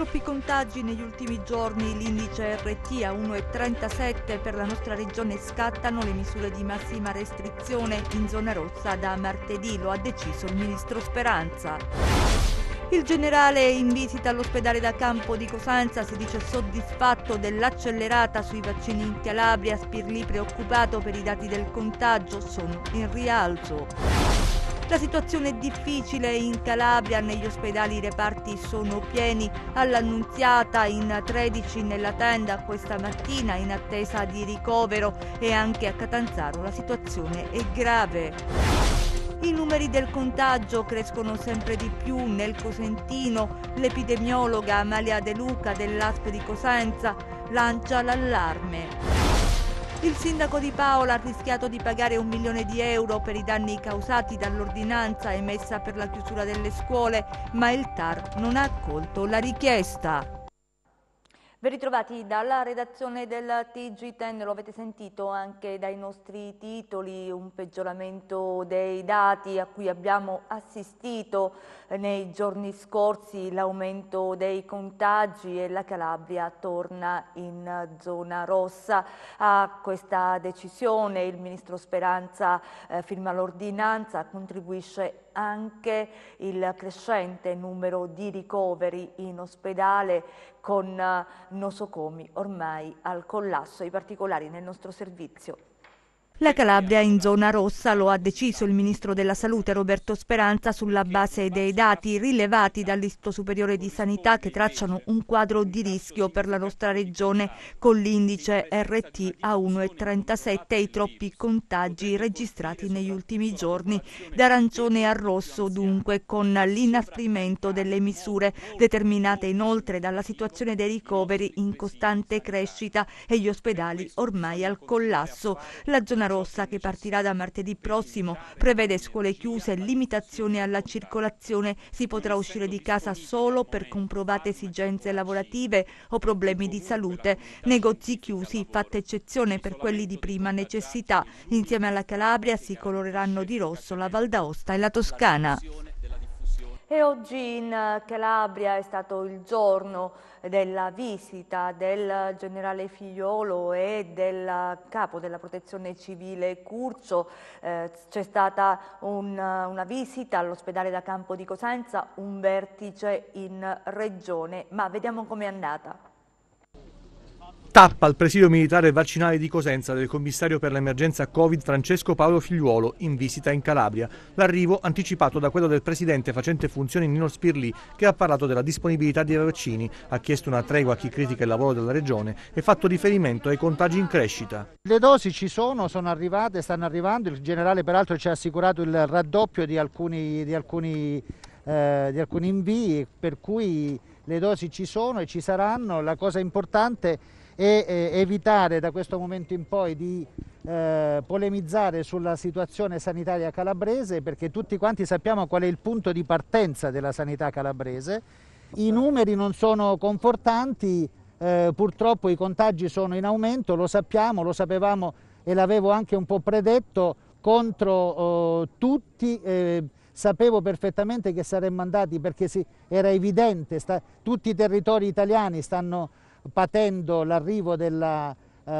troppi contagi negli ultimi giorni, l'indice RT a 1,37 per la nostra regione, scattano le misure di massima restrizione in zona rossa da martedì, lo ha deciso il ministro Speranza. Il generale in visita all'ospedale da campo di Cosenza si dice soddisfatto dell'accelerata sui vaccini in Calabria. Spirlì, preoccupato per i dati del contagio, sono in rialzo. La situazione è difficile in Calabria, negli ospedali i reparti sono pieni. All'Annunziata in 13 nella tenda questa mattina in attesa di ricovero, e anche a Catanzaro la situazione è grave. I numeri del contagio crescono sempre di più nel Cosentino. L'epidemiologa Amalia De Luca dell'ASP di Cosenza lancia l'allarme. Il sindaco di Paola ha rischiato di pagare €1 milione per i danni causati dall'ordinanza emessa per la chiusura delle scuole, ma il TAR non ha accolto la richiesta. Ben ritrovati dalla redazione del TG10, lo avete sentito anche dai nostri titoli, un peggioramento dei dati a cui abbiamo assistito nei giorni scorsi, l'aumento dei contagi, e la Calabria torna in zona rossa. A questa decisione il ministro Speranza firma l'ordinanza, contribuisce anche il crescente numero di ricoveri in ospedale, con nosocomi ormai al collasso. I particolari nel nostro servizio. La Calabria è in zona rossa, lo ha deciso il ministro della Salute Roberto Speranza sulla base dei dati rilevati dall'Istituto Superiore di Sanità, che tracciano un quadro di rischio per la nostra regione con l'indice RT a 1,37 e i troppi contagi registrati negli ultimi giorni. Da arancione a rosso dunque, con l'inasprimento delle misure, determinate inoltre dalla situazione dei ricoveri in costante crescita e gli ospedali ormai al collasso. La zona rossa, che partirà da martedì prossimo, prevede scuole chiuse, limitazioni alla circolazione, si potrà uscire di casa solo per comprovate esigenze lavorative o problemi di salute, negozi chiusi, fatta eccezione per quelli di prima necessità. Insieme alla Calabria si coloreranno di rosso la Val d'Aosta e la Toscana. E oggi in Calabria è stato il giorno della visita del generale Figliuolo e del capo della Protezione Civile Curcio. C'è stata una visita all'ospedale da campo di Cosenza, un vertice in regione, ma vediamo com'è andata. Tappa al presidio militare e vaccinale di Cosenza del commissario per l'emergenza Covid Francesco Paolo Figliuolo, in visita in Calabria. L'arrivo anticipato da quello del presidente facente funzioni Nino Spirlì, che ha parlato della disponibilità dei vaccini, ha chiesto una tregua a chi critica il lavoro della regione e fatto riferimento ai contagi in crescita. Le dosi ci sono arrivate, stanno arrivando. Il generale peraltro ci ha assicurato il raddoppio di alcuni invii, per cui le dosi ci sono e ci saranno. La cosa importante è evitare da questo momento in poi di polemizzare sulla situazione sanitaria calabrese, perché tutti quanti sappiamo qual è il punto di partenza della sanità calabrese. I numeri non sono confortanti, purtroppo i contagi sono in aumento, lo sappiamo, lo sapevamo e l'avevo anche un po' predetto contro tutti. Sapevo perfettamente che saremmo andati, perché era evidente, tutti i territori italiani stanno patendo l'arrivo delle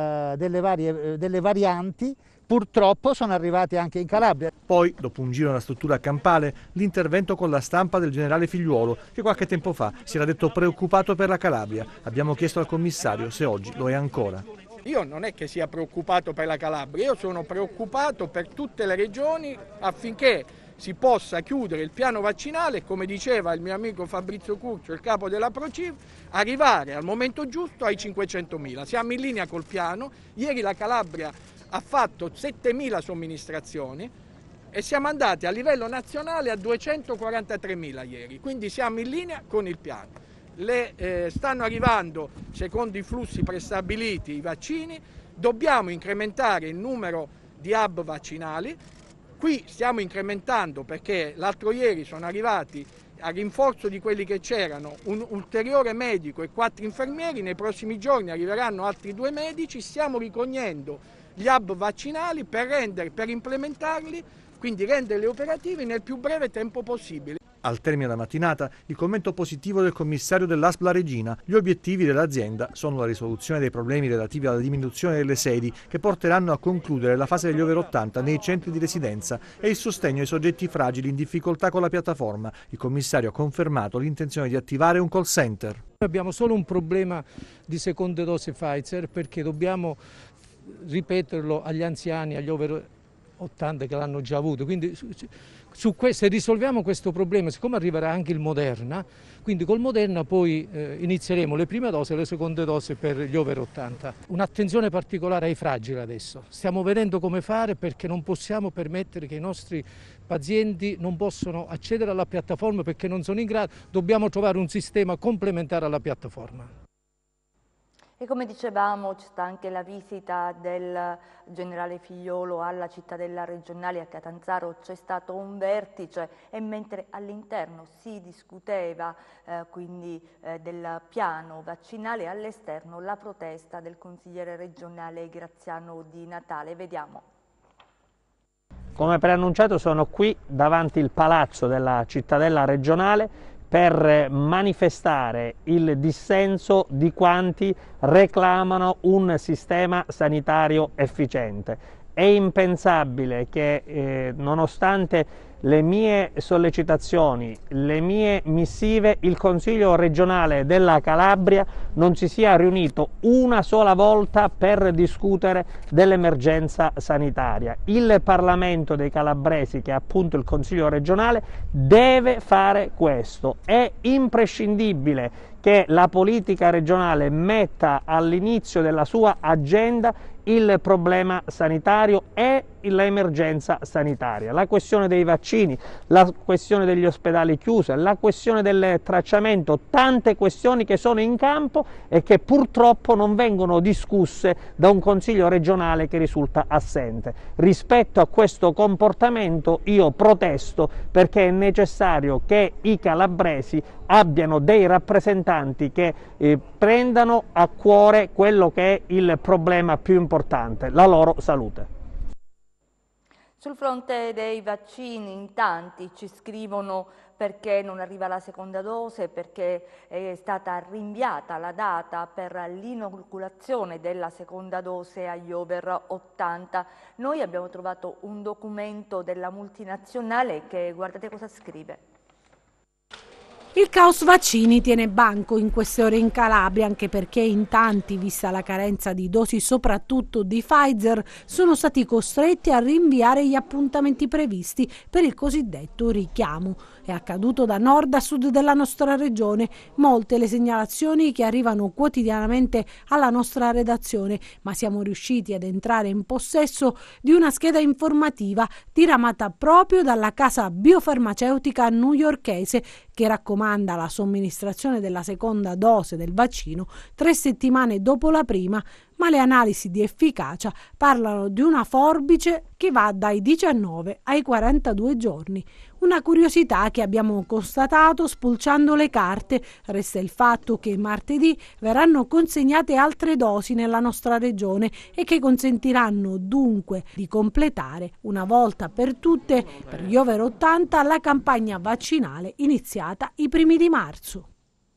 varianti. Purtroppo sono arrivati anche in Calabria. Poi, dopo un giro nella struttura campale, l'intervento con la stampa del generale Figliuolo, che qualche tempo fa si era detto preoccupato per la Calabria. Abbiamo chiesto al commissario se oggi lo è ancora. Io non è che sia preoccupato per la Calabria, io sono preoccupato per tutte le regioni affinché si possa chiudere il piano vaccinale, come diceva il mio amico Fabrizio Curcio, il capo della Prociv, arrivare al momento giusto ai 500.000. Siamo in linea col piano. Ieri la Calabria ha fatto 7.000 somministrazioni e siamo andati a livello nazionale a 243.000 ieri, quindi siamo in linea con il piano. Stanno arrivando, secondo i flussi prestabiliti, i vaccini. Dobbiamo incrementare il numero di hub vaccinali. Qui stiamo incrementando, perché l'altro ieri sono arrivati, a rinforzo di quelli che c'erano, un ulteriore medico e 4 infermieri. Nei prossimi giorni arriveranno altri 2 medici. Stiamo ricognendo gli hub vaccinali per implementarli, quindi renderli operativi nel più breve tempo possibile. Al termine della mattinata, il commento positivo del commissario dell'ASP La Regina. Gli obiettivi dell'azienda sono la risoluzione dei problemi relativi alla diminuzione delle sedi che porteranno a concludere la fase degli over 80 nei centri di residenza e il sostegno ai soggetti fragili in difficoltà con la piattaforma. Il commissario ha confermato l'intenzione di attivare un call center. Abbiamo solo un problema di seconde dose Pfizer perché dobbiamo ripeterlo agli anziani, agli over 80 che l'hanno già avuto, quindi se risolviamo questo problema, siccome arriverà anche il Moderna, quindi col Moderna poi inizieremo le prime dosi e le seconde dosi per gli over 80. Un'attenzione particolare ai fragili adesso, stiamo vedendo come fare perché non possiamo permettere che i nostri pazienti non possano accedere alla piattaforma perché non sono in grado, dobbiamo trovare un sistema complementare alla piattaforma. E come dicevamo c'è stata anche la visita del generale Figliuolo alla cittadella regionale a Catanzaro, c'è stato un vertice e mentre all'interno si discuteva del piano vaccinale, all'esterno la protesta del consigliere regionale Graziano Di Natale. Vediamo. Come preannunciato sono qui davanti il palazzo della cittadella regionale per manifestare il dissenso di quanti reclamano un sistema sanitario efficiente. È impensabile che nonostante le mie sollecitazioni, le mie missive, il Consiglio regionale della Calabria non si sia riunito una sola volta per discutere dell'emergenza sanitaria. Il Parlamento dei calabresi, che è appunto il Consiglio regionale, deve fare questo. È imprescindibile che la politica regionale metta all'inizio della sua agenda il problema sanitario e l'emergenza sanitaria, la questione dei vaccini, la questione degli ospedali chiusi, la questione del tracciamento, tante questioni che sono in campo e che purtroppo non vengono discusse da un Consiglio regionale che risulta assente. Rispetto a questo comportamento io protesto perché è necessario che i calabresi abbiano dei rappresentanti che prendano a cuore quello che è il problema più importante, la loro salute. Sul fronte dei vaccini in tanti ci scrivono perché non arriva la seconda dose, perché è stata rinviata la data per l'inoculazione della seconda dose agli over 80. Noi abbiamo trovato un documento della multinazionale che guardate cosa scrive. Il caos vaccini tiene banco in queste ore in Calabria, anche perché in tanti, vista la carenza di dosi soprattutto di Pfizer, sono stati costretti a rinviare gli appuntamenti previsti per il cosiddetto richiamo. È accaduto da nord a sud della nostra regione, molte le segnalazioni che arrivano quotidianamente alla nostra redazione, ma siamo riusciti ad entrare in possesso di una scheda informativa diramata proprio dalla casa biofarmaceutica newyorkese che raccomanda la somministrazione della seconda dose del vaccino 3 settimane dopo la prima, ma le analisi di efficacia parlano di una forbice che va dai 19 ai 42 giorni. Una curiosità che abbiamo constatato spulciando le carte. Resta il fatto che martedì verranno consegnate altre dosi nella nostra regione e che consentiranno dunque di completare una volta per tutte per gli over 80 la campagna vaccinale iniziata i primi di marzo.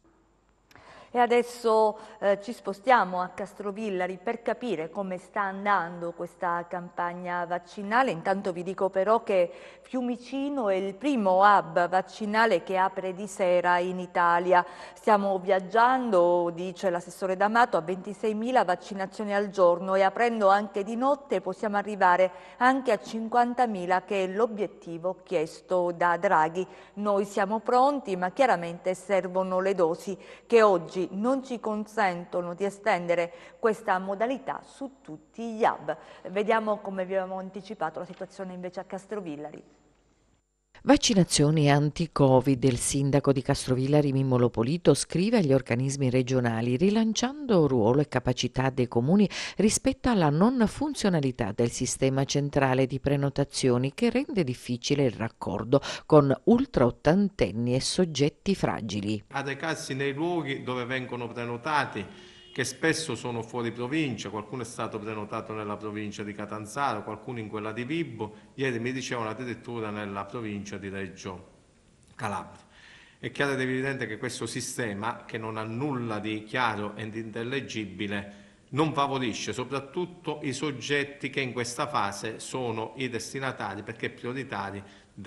E adesso ci spostiamo a Castrovillari per capire come sta andando questa campagna vaccinale. Intanto vi dico però che Fiumicino è il primo hub vaccinale che apre di sera in Italia. Stiamo viaggiando, dice l'assessore D'Amato, a 26.000 vaccinazioni al giorno e aprendo anche di notte possiamo arrivare anche a 50.000 che è l'obiettivo chiesto da Draghi. Noi siamo pronti, ma chiaramente servono le dosi che oggi non ci consentono di estendere questa modalità su tutti gli hub. Vediamo, come vi avevamo anticipato, la situazione invece a Castrovillari. Vaccinazioni anti-Covid. Il sindaco di Castrovillari Mimmo Lopolito scrive agli organismi regionali rilanciando ruolo e capacità dei comuni rispetto alla non funzionalità del sistema centrale di prenotazioni che rende difficile il raccordo con ultraottantenni e soggetti fragili. Adecarsi nei luoghi dove vengono prenotati, che spesso sono fuori provincia, qualcuno è stato prenotato nella provincia di Catanzaro, qualcuno in quella di Vibo, ieri mi dicevano addirittura nella provincia di Reggio Calabria. È chiaro ed evidente che questo sistema, che non ha nulla di chiaro ed intellegibile, non favorisce soprattutto i soggetti che in questa fase sono i destinatari, perché prioritari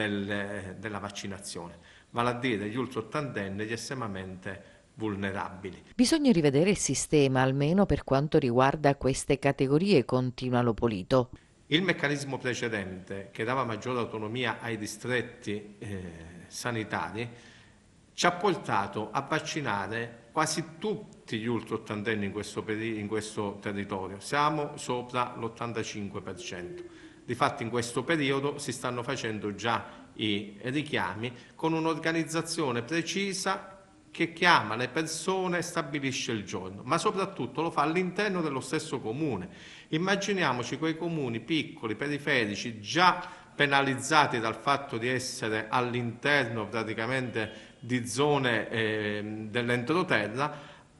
della vaccinazione, vale a dire gli ultraottantenni e gli estremamente vulnerabili. Bisogna rivedere il sistema, almeno per quanto riguarda queste categorie, continua Lopolito. Il meccanismo precedente, che dava maggiore autonomia ai distretti sanitari, ci ha portato a vaccinare quasi tutti gli ultraottantenni in questo territorio. Siamo sopra l'85%. Difatti in questo periodo si stanno facendo già i richiami con un'organizzazione precisa che chiama le persone e stabilisce il giorno, ma soprattutto lo fa all'interno dello stesso comune. Immaginiamoci quei comuni piccoli, periferici, già penalizzati dal fatto di essere all'interno praticamente di zone dell'entroterra,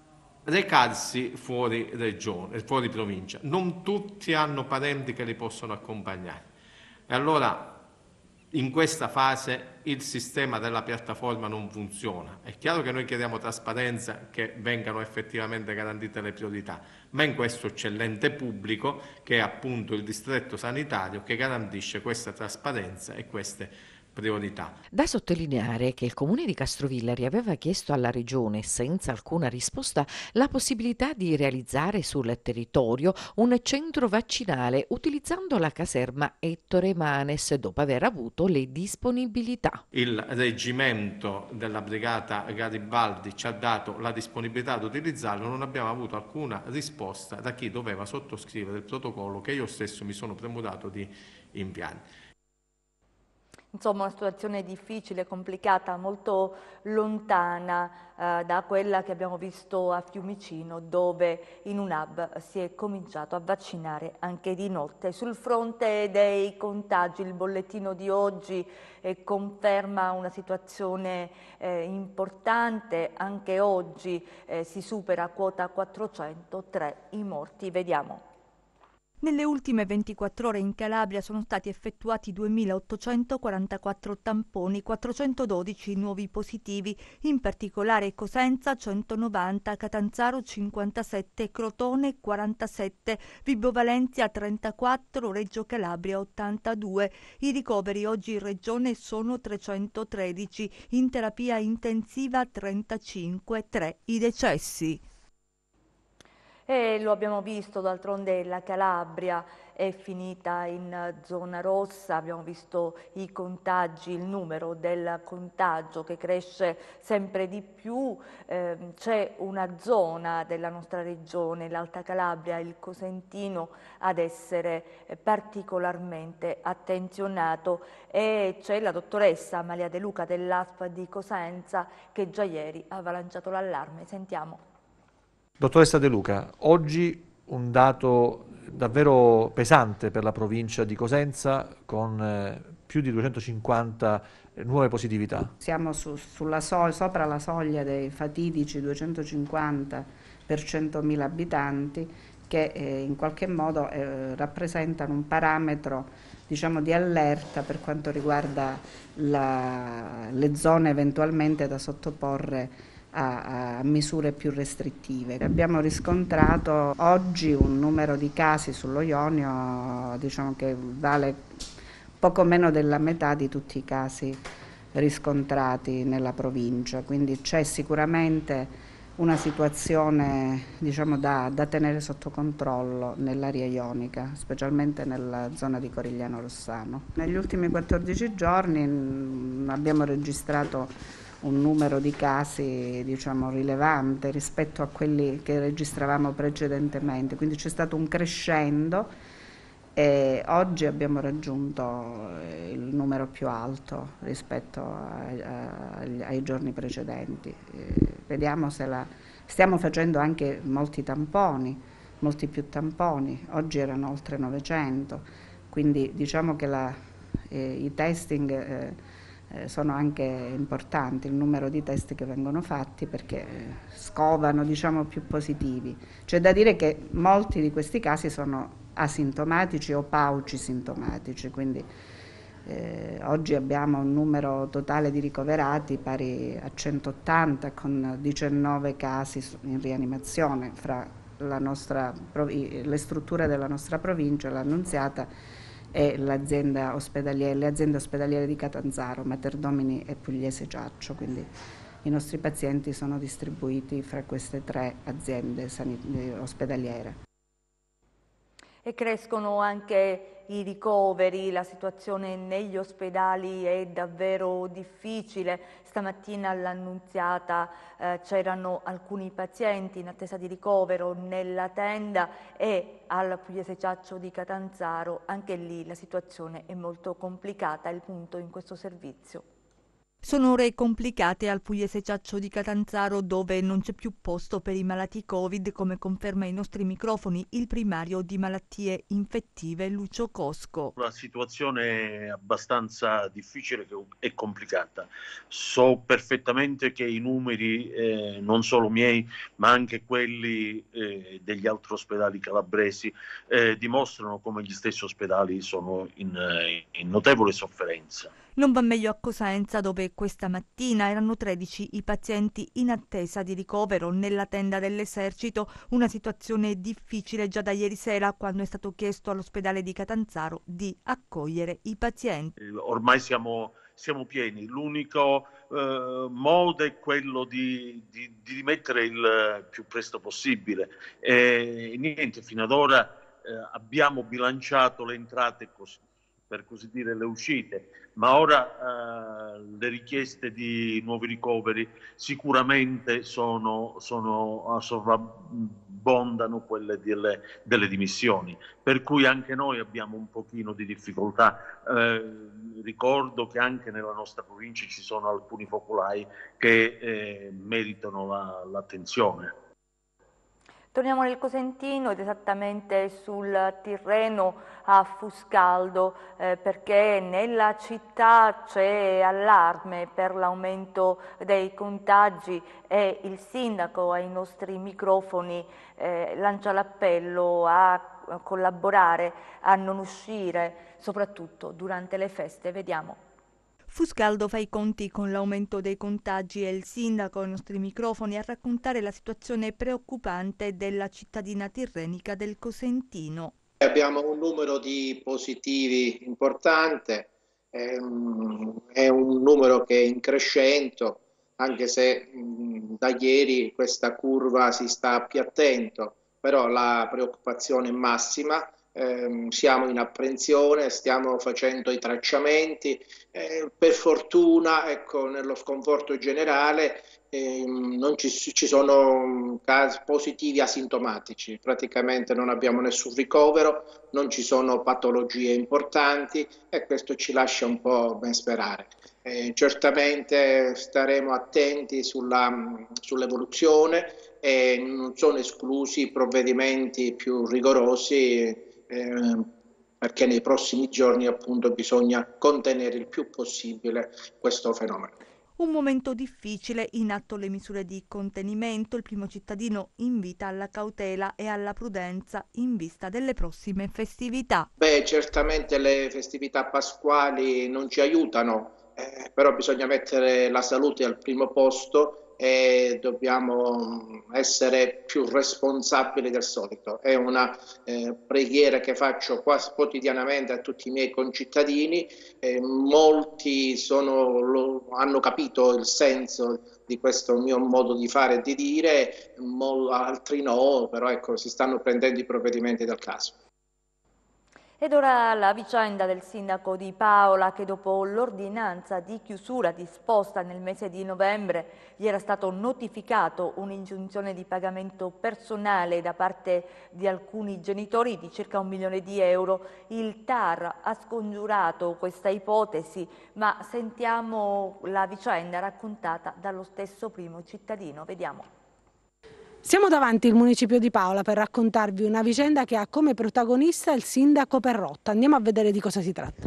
recarsi fuori regione, fuori provincia. Non tutti hanno parenti che li possono accompagnare. E allora in questa fase il sistema della piattaforma non funziona. È chiaro che noi chiediamo trasparenza, che vengano effettivamente garantite le priorità, ma in questo c'è l'ente pubblico, che è appunto il distretto sanitario, che garantisce questa trasparenza e queste priorità. Da sottolineare che il comune di Castrovillari aveva chiesto alla regione, senza alcuna risposta, la possibilità di realizzare sul territorio un centro vaccinale utilizzando la caserma Ettore Manes, dopo aver avuto le disponibilità. Il reggimento della brigata Garibaldi ci ha dato la disponibilità ad utilizzarlo, non abbiamo avuto alcuna risposta da chi doveva sottoscrivere il protocollo che io stesso mi sono premurato di inviare. Insomma, una situazione difficile, complicata, molto lontana da quella che abbiamo visto a Fiumicino, dove in un hub si è cominciato a vaccinare anche di notte. Sul fronte dei contagi, il bollettino di oggi conferma una situazione importante. Anche oggi si supera quota 403 i morti. Vediamo. Nelle ultime 24 ore in Calabria sono stati effettuati 2.844 tamponi, 412 nuovi positivi, in particolare Cosenza 190, Catanzaro 57, Crotone 47, Vibo Valentia 34, Reggio Calabria 82. I ricoveri oggi in regione sono 313, in terapia intensiva 35, 3 i decessi. E lo abbiamo visto, d'altronde la Calabria è finita in zona rossa, abbiamo visto i contagi, il numero del contagio che cresce sempre di più. C'è una zona della nostra regione, l'Alta Calabria, il Cosentino, ad essere particolarmente attenzionato, e c'è la dottoressa Amalia De Luca dell'ASP di Cosenza che già ieri aveva lanciato l'allarme. Sentiamo. Dottoressa De Luca, oggi un dato davvero pesante per la provincia di Cosenza, con più di 250 nuove positività. Siamo sopra la soglia dei fatidici 250 per 100.000 abitanti, che in qualche modo rappresentano un parametro, diciamo, di allerta per quanto riguarda le zone eventualmente da sottoporre a misure più restrittive. Abbiamo riscontrato oggi un numero di casi sullo Ionio, diciamo, che vale poco meno della metà di tutti i casi riscontrati nella provincia, quindi c'è sicuramente una situazione, diciamo, da tenere sotto controllo nell'area ionica, specialmente nella zona di Corigliano Rossano. Negli ultimi 14 giorni abbiamo registrato un numero di casi, diciamo, rilevante rispetto a quelli che registravamo precedentemente, quindi c'è stato un crescendo e oggi abbiamo raggiunto il numero più alto rispetto ai giorni precedenti. Vediamo se stiamo facendo anche molti più tamponi, oggi erano oltre 900, quindi diciamo che i testing sono anche importanti, il numero di test che vengono fatti, perché scovano, diciamo, più positivi. C'è da dire che molti di questi casi sono asintomatici o paucisintomatici, quindi Oggi abbiamo un numero totale di ricoverati pari a 180 con 19 casi in rianimazione fra le strutture della nostra provincia, l'Annunziata e le aziende ospedaliere di Catanzaro, Materdomini e Pugliese Ciaccio. Quindi i nostri pazienti sono distribuiti fra queste 3 aziende ospedaliere. E crescono anche i ricoveri, la situazione negli ospedali è davvero difficile. Stamattina all'Annunziata c'erano alcuni pazienti in attesa di ricovero nella tenda e al Pugliese Ciaccio di Catanzaro, anche lì la situazione è molto complicata, è il punto in questo servizio. Sono ore complicate al Pugliese Ciaccio di Catanzaro, dove non c'è più posto per i malati Covid, come conferma ai nostri microfoni il primario di malattie infettive Lucio Cosco. La situazione è abbastanza difficile e complicata. So perfettamente che i numeri, non solo miei, ma anche quelli degli altri ospedali calabresi, dimostrano come gli stessi ospedali sono in notevole sofferenza. Non va meglio a Cosenza, dove questa mattina erano 13 i pazienti in attesa di ricovero nella tenda dell'esercito, una situazione difficile già da ieri sera, quando è stato chiesto all'ospedale di Catanzaro di accogliere i pazienti. Ormai siamo pieni, l'unico modo è quello di rimettere il più presto possibile. Niente, fino ad ora abbiamo bilanciato le entrate, per così dire, le uscite, ma ora le richieste di nuovi ricoveri sicuramente sovrabbondano quelle delle dimissioni, per cui anche noi abbiamo un pochino di difficoltà. Ricordo che anche nella nostra provincia ci sono alcuni focolai che meritano l'attenzione. Torniamo nel Cosentino ed esattamente sul Tirreno a Fuscaldo, perché nella città c'è allarme per l'aumento dei contagi e il sindaco ai nostri microfoni lancia l'appello a collaborare, a non uscire, soprattutto durante le feste. Vediamo. Fuscaldo fa i conti con l'aumento dei contagi e il sindaco ai nostri microfoni a raccontare la situazione preoccupante della cittadina tirrenica del Cosentino. Abbiamo un numero di positivi importante, è un numero che è in crescendo, anche se da ieri questa curva si sta appiattendo, però la preoccupazione è massima. Siamo in apprensione, stiamo facendo i tracciamenti, per fortuna, ecco, nello sconforto generale non ci sono casi positivi asintomatici, praticamente non abbiamo nessun ricovero, non ci sono patologie importanti e questo ci lascia un po' ben sperare. Certamente staremo attenti sull'evoluzione e non sono esclusi provvedimenti più rigorosi, perché nei prossimi giorni appunto bisogna contenere il più possibile questo fenomeno. Un momento difficile, in atto le misure di contenimento. Il primo cittadino invita alla cautela e alla prudenza in vista delle prossime festività. Certamente le festività pasquali non ci aiutano, però bisogna mettere la salute al primo posto e dobbiamo essere più responsabili del solito. È una preghiera che faccio quasi quotidianamente a tutti i miei concittadini. Molti hanno capito il senso di questo mio modo di fare e di dire, altri no, però ecco, si stanno prendendo i provvedimenti del caso. Ed ora la vicenda del sindaco di Paola, che dopo l'ordinanza di chiusura disposta nel mese di novembre gli era stato notificato un'ingiunzione di pagamento personale da parte di alcuni genitori di circa 1 milione di euro. Il TAR ha scongiurato questa ipotesi, ma sentiamo la vicenda raccontata dallo stesso primo cittadino. Vediamo. Siamo davanti al municipio di Paola per raccontarvi una vicenda che ha come protagonista il sindaco Perrotta. Andiamo a vedere di cosa si tratta.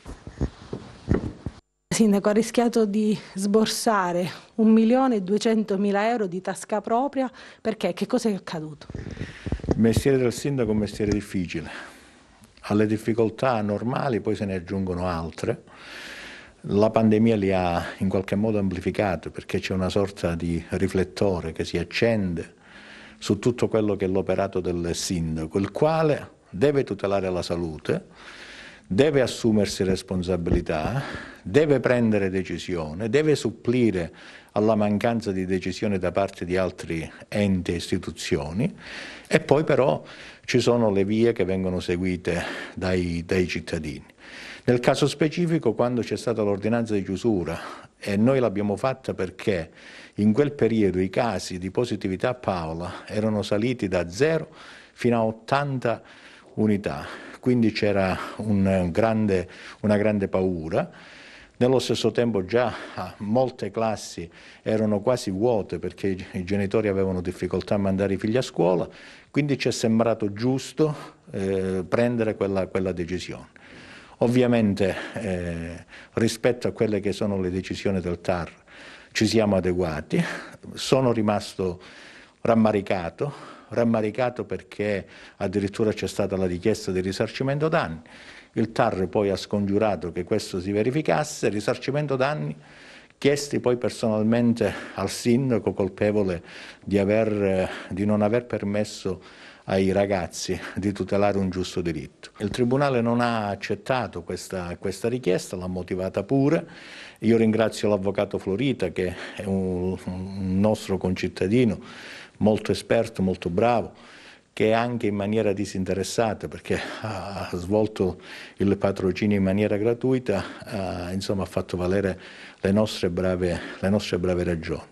Il sindaco ha rischiato di sborsare 1.200.000 euro di tasca propria. Perché? Che cosa è accaduto? Il mestiere del sindaco è un mestiere difficile. Alle difficoltà normali poi se ne aggiungono altre. La pandemia li ha in qualche modo amplificati perché c'è una sorta di riflettore che si accende su tutto quello che è l'operato del sindaco, il quale deve tutelare la salute, deve assumersi responsabilità, deve prendere decisione, deve supplire alla mancanza di decisione da parte di altri enti e istituzioni, e poi però ci sono le vie che vengono seguite dai cittadini. Nel caso specifico, quando c'è stata l'ordinanza di chiusura, e noi l'abbiamo fatta perché in quel periodo i casi di positività a Paola erano saliti da 0 fino a 80 unità, quindi c'era una grande paura. Nello stesso tempo già molte classi erano quasi vuote perché i genitori avevano difficoltà a mandare i figli a scuola, quindi ci è sembrato giusto prendere quella decisione. Ovviamente rispetto a quelle che sono le decisioni del TAR ci siamo adeguati, sono rimasto rammaricato perché addirittura c'è stata la richiesta di risarcimento danni. Il TAR poi ha scongiurato che questo si verificasse, risarcimento danni chiesti poi personalmente al sindaco colpevole di non aver permesso ai ragazzi di tutelare un giusto diritto. Il Tribunale non ha accettato questa richiesta, l'ha motivata pure. Io ringrazio l'avvocato Florita, che è un nostro concittadino molto esperto, molto bravo, che anche in maniera disinteressata, perché ha svolto il patrocinio in maniera gratuita, insomma ha fatto valere le nostre brave ragioni.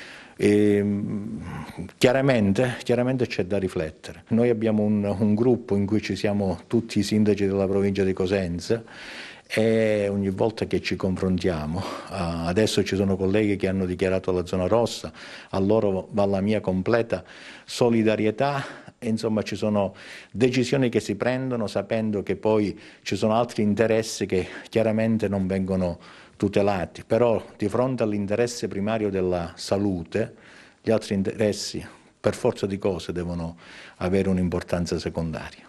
Chiaramente c'è da riflettere. Noi abbiamo un gruppo in cui ci siamo tutti i sindaci della provincia di Cosenza e ogni volta che ci confrontiamo, adesso ci sono colleghi che hanno dichiarato la zona rossa, a loro va la mia completa solidarietà. Insomma, ci sono decisioni che si prendono sapendo che poi ci sono altri interessi che chiaramente non vengono tutelati, però di fronte all'interesse primario della salute, gli altri interessi per forza di cose devono avere un'importanza secondaria.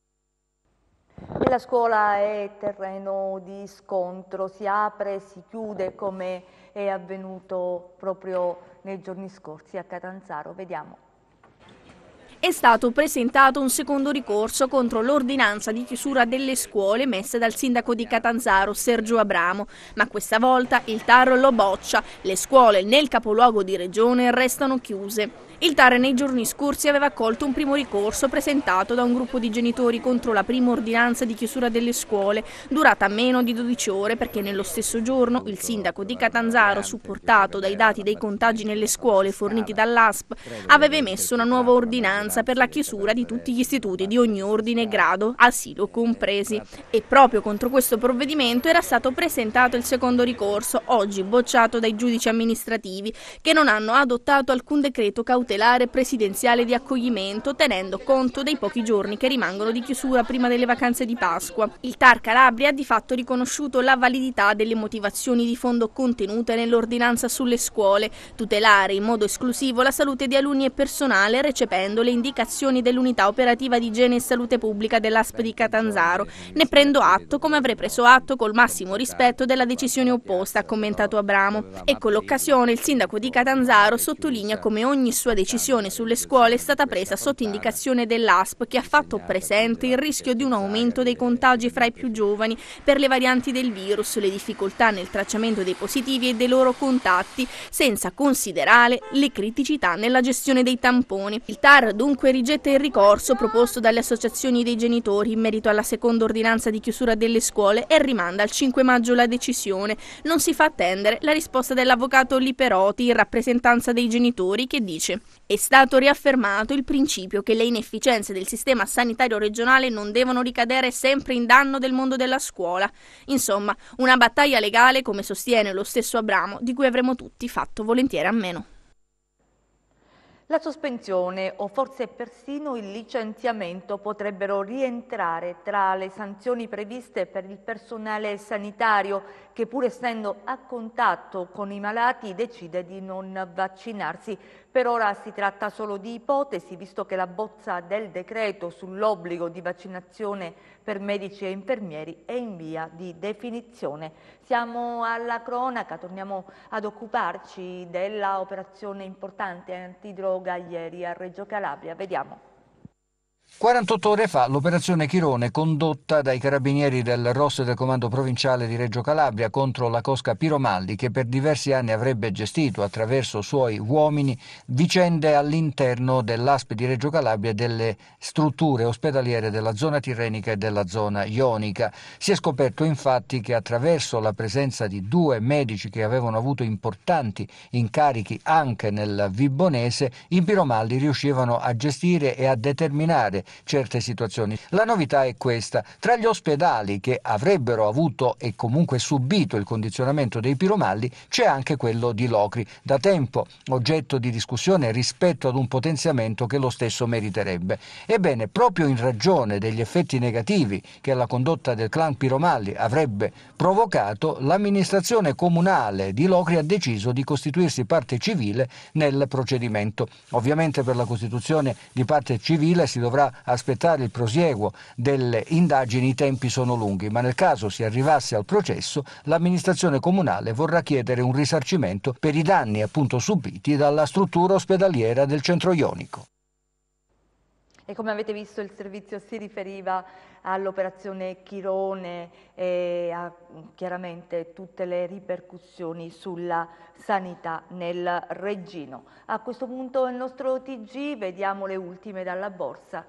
E la scuola è terreno di scontro, si apre, si chiude come è avvenuto proprio nei giorni scorsi a Catanzaro. Vediamo. È stato presentato un secondo ricorso contro l'ordinanza di chiusura delle scuole messa dal sindaco di Catanzaro, Sergio Abramo, ma questa volta il TAR lo boccia. Le scuole nel capoluogo di regione restano chiuse. Il TAR nei giorni scorsi aveva accolto un primo ricorso presentato da un gruppo di genitori contro la prima ordinanza di chiusura delle scuole, durata meno di 12 ore perché nello stesso giorno il sindaco di Catanzaro, supportato dai dati dei contagi nelle scuole forniti dall'ASP, aveva emesso una nuova ordinanza per la chiusura di tutti gli istituti di ogni ordine e grado, asilo compresi. E proprio contro questo provvedimento era stato presentato il secondo ricorso, oggi bocciato dai giudici amministrativi, che non hanno adottato alcun decreto cautelare presidenziale di accoglimento, tenendo conto dei pochi giorni che rimangono di chiusura prima delle vacanze di Pasqua. Il TAR Calabria ha di fatto riconosciuto la validità delle motivazioni di fondo contenute nell'ordinanza sulle scuole, tutelare in modo esclusivo la salute di alunni e personale, recependo le indicazioni dell'unità operativa di igiene e salute pubblica dell'ASP di Catanzaro. Ne prendo atto, come avrei preso atto col massimo rispetto della decisione opposta, ha commentato Abramo. E con l'occasione il sindaco di Catanzaro sottolinea come ogni sua decisione sulle scuole è stata presa sotto indicazione dell'ASP, che ha fatto presente il rischio di un aumento dei contagi fra i più giovani per le varianti del virus, le difficoltà nel tracciamento dei positivi e dei loro contatti, senza considerare le criticità nella gestione dei tamponi. Il TAR dunque rigetta il ricorso proposto dalle associazioni dei genitori in merito alla seconda ordinanza di chiusura delle scuole e rimanda al 5 maggio la decisione. Non si fa attendere la risposta dell'avvocato Liperoti in rappresentanza dei genitori, che dice: è stato riaffermato il principio che le inefficienze del sistema sanitario regionale non devono ricadere sempre in danno del mondo della scuola. Insomma, una battaglia legale, come sostiene lo stesso Abramo, di cui avremmo tutti fatto volentieri a meno. La sospensione o forse persino il licenziamento potrebbero rientrare tra le sanzioni previste per il personale sanitario che, pur essendo a contatto con i malati, decide di non vaccinarsi. Per ora si tratta solo di ipotesi, visto che la bozza del decreto sull'obbligo di vaccinazione per medici e infermieri è in via di definizione. Siamo alla cronaca, torniamo ad occuparci della operazione importante antidroga ieri a Reggio Calabria. Vediamo. 48 ore fa l'operazione Chirone, condotta dai carabinieri del ROS del Comando Provinciale di Reggio Calabria contro la cosca Piromalli, che per diversi anni avrebbe gestito attraverso suoi uomini vicende all'interno dell'ASP di Reggio Calabria e delle strutture ospedaliere della zona tirrenica e della zona ionica. Si è scoperto infatti che attraverso la presenza di 2 medici che avevano avuto importanti incarichi anche nel Vibonese, i Piromalli riuscivano a gestire e a determinare certe situazioni. La novità è questa: tra gli ospedali che avrebbero avuto e comunque subito il condizionamento dei Piromalli c'è anche quello di Locri, da tempo oggetto di discussione rispetto ad un potenziamento che lo stesso meriterebbe. Ebbene, proprio in ragione degli effetti negativi che la condotta del clan Piromalli avrebbe provocato, l'amministrazione comunale di Locri ha deciso di costituirsi parte civile nel procedimento. Ovviamente per la costituzione di parte civile si dovrà aspettare il prosieguo delle indagini, i tempi sono lunghi, ma nel caso si arrivasse al processo, l'amministrazione comunale vorrà chiedere un risarcimento per i danni appunto subiti dalla struttura ospedaliera del centro ionico. E come avete visto, il servizio si riferiva all'operazione Chirone e a chiaramente tutte le ripercussioni sulla sanità nel Reggino. A questo punto il nostro TG, vediamo le ultime dalla borsa.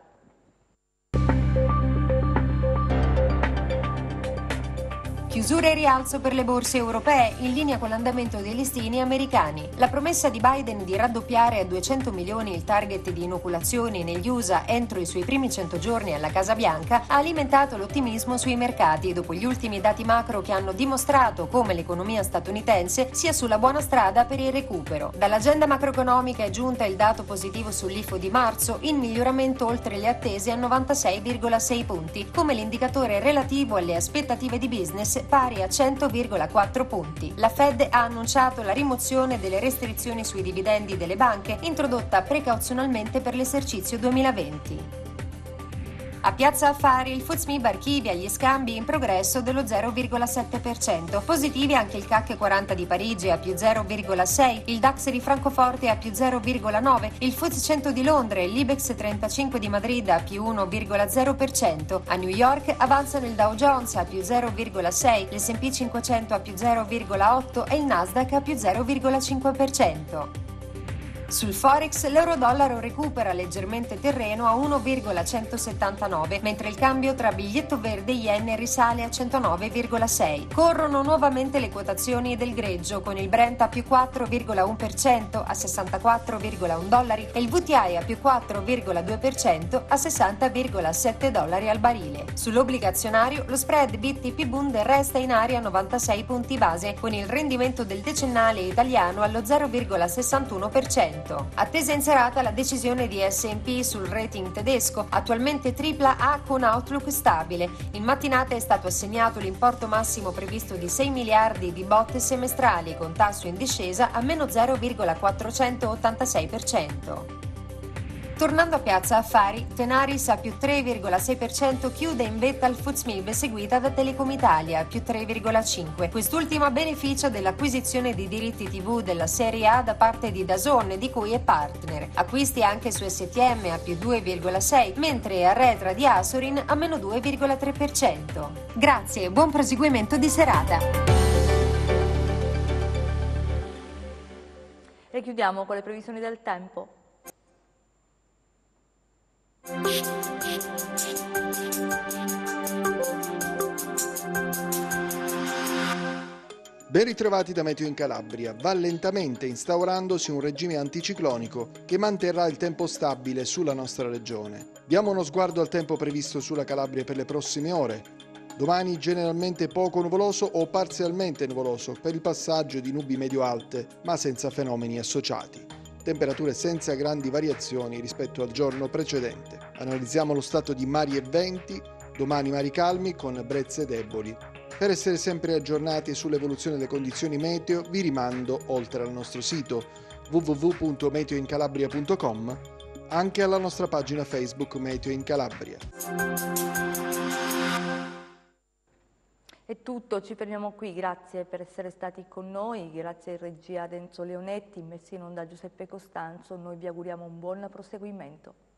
Chiusura e rialzo per le borse europee, in linea con l'andamento dei listini americani. La promessa di Biden di raddoppiare a 200 milioni il target di inoculazioni negli USA entro i suoi primi 100 giorni alla Casa Bianca ha alimentato l'ottimismo sui mercati dopo gli ultimi dati macro che hanno dimostrato come l'economia statunitense sia sulla buona strada per il recupero. Dall'agenda macroeconomica è giunta il dato positivo sull'IFO di marzo, in miglioramento oltre le attese a 96,6 punti, come l'indicatore relativo alle aspettative di business pari a 100,4 punti. La Fed ha annunciato la rimozione delle restrizioni sui dividendi delle banche, introdotta precauzionalmente per l'esercizio 2020. A Piazza Affari il FTSE MIB archivia gli scambi in progresso dello 0,7%. Positivi anche il CAC 40 di Parigi a più 0,6%, il DAX di Francoforte a più 0,9%, il FTSE 100 di Londra e l'Ibex 35 di Madrid a più 1,0%. A New York avanzano il Dow Jones a più 0,6%, l'S&P 500 a più 0,8% e il Nasdaq a più 0,5%. Sul Forex l'euro-dollaro recupera leggermente terreno a 1,179, mentre il cambio tra biglietto verde e yen risale a 109,6. Corrono nuovamente le quotazioni del greggio, con il Brent a più 4,1% a $64,1 e il WTI a più 4,2% a $60,7 al barile. Sull'obbligazionario lo spread BTP-Bund resta in area 96 punti base, con il rendimento del decennale italiano allo 0,61%. Attesa in serata la decisione di S&P sul rating tedesco, attualmente AAA con outlook stabile. In mattinata è stato assegnato l'importo massimo previsto di 6 miliardi di BOT semestrali, con tasso in discesa a meno 0,486%. Tornando a Piazza Affari, Tenaris a più 3,6% chiude in vetta al FTSE MIB, seguita da Telecom Italia a più 3,5%. Quest'ultima beneficia dell'acquisizione di diritti TV della Serie A da parte di DAZN, di cui è partner. Acquisti anche su STM a più 2,6%, mentre Arretra di Asorin a meno 2,3%. Grazie e buon proseguimento di serata. E chiudiamo con le previsioni del tempo. Ben ritrovati da Meteo in Calabria. Va lentamente instaurandosi un regime anticiclonico che manterrà il tempo stabile sulla nostra regione. Diamo uno sguardo al tempo previsto sulla Calabria per le prossime ore. Domani generalmente poco nuvoloso o parzialmente nuvoloso per il passaggio di nubi medio-alte, ma senza fenomeni associati. temperature senza grandi variazioni rispetto al giorno precedente. Analizziamo lo stato di mari e venti, domani mari calmi con brezze deboli. Per essere sempre aggiornati sull'evoluzione delle condizioni meteo vi rimando, oltre al nostro sito www.meteoincalabria.com, anche alla nostra pagina Facebook Meteo in Calabria. È tutto, ci fermiamo qui, grazie per essere stati con noi, grazie in regia Renzo Leonetti, messi in onda Giuseppe Costanzo, noi vi auguriamo un buon proseguimento.